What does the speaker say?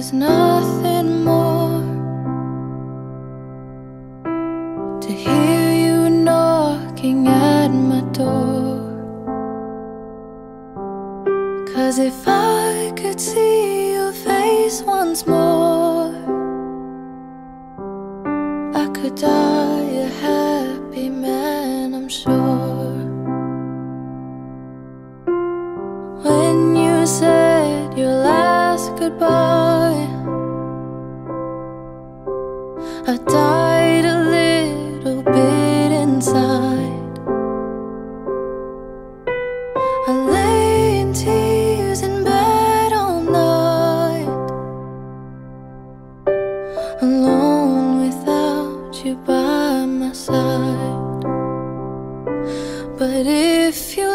is nothing more to hear you knocking at my door. 'Cause if I could see your face once more, I could die a happy man, I'm sure. When you said your last goodbye, I died a little bit inside. I lay in tears in bed all night, alone without you by my side. But if you